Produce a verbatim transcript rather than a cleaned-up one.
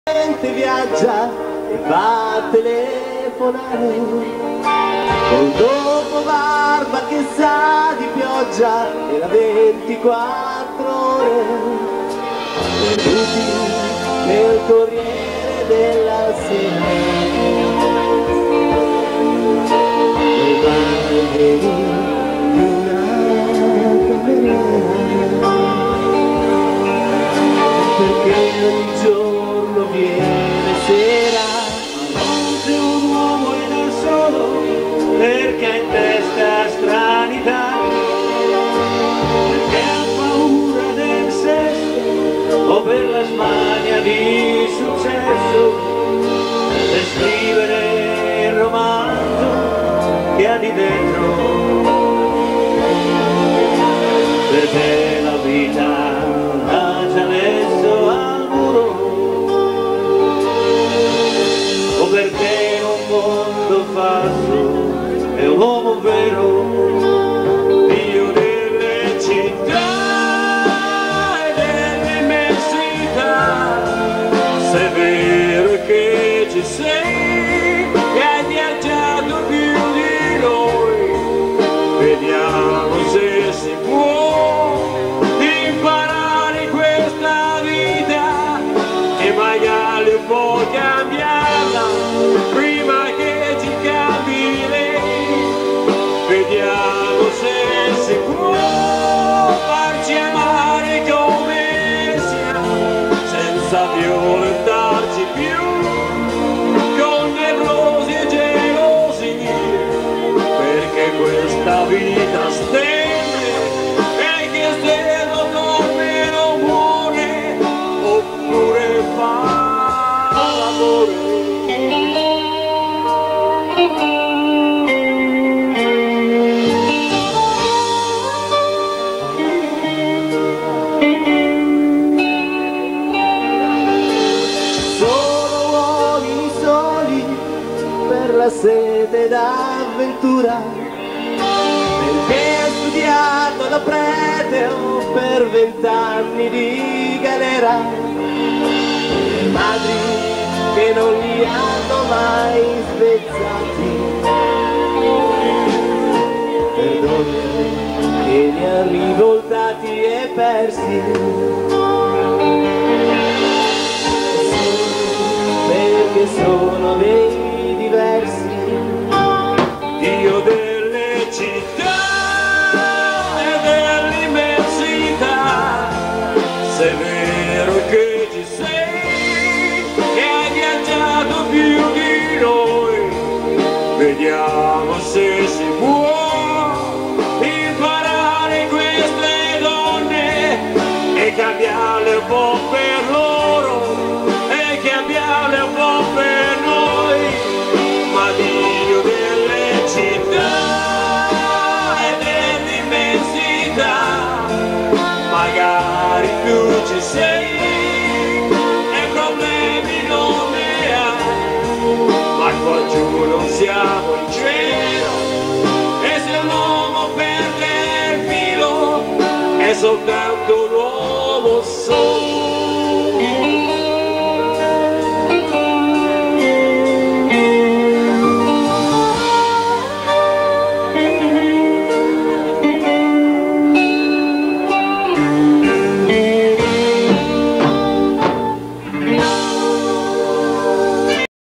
gente viaggia e va a telefonare col dopo barba che sa di pioggia e la ventiquattro ore venuti nel Corriere della Sera e vai di una cameriera perché ogni giorno viene sera se un uomo è da solo perché ha in testa stranità, perché ha paura del sesso o per la smania di successo, per scrivere il romanzo che ha di dentro, perché la vita ha già messo al muro, o perché in un mondo falso è un uomo vero, figlio delle città e dell'immensità. Se è vero che ci sei e hai viaggiato più di noi, vediamo se si può imparare questa vita e magari può cambiarla prima che ci cambi lei. Vediamo se si può farci amare come siamo senza violentarci più con nevrosi e gelosie, perché questa vita stende e che se lo dorme non muore oppure fa l'amore. La sete d'avventura, perché ha studiato da prete o per vent'anni di galera, e madri che non li hanno mai svezzati, per donne che li ha rivoltati e persi, perché sono dei diversi. Dio delle città e dell'immensità, se è vero che ci sei e hai viaggiato più di noi, vediamo se si può imparare queste donne e cambiarle un po' per loro e cambiarle un po' per noi. Ma Dio delle città e dell'immensità, magari tu ci sei e problemi non ne hai, ma qua giù non siamo in cielo e se l'uomo perde il filo è soltanto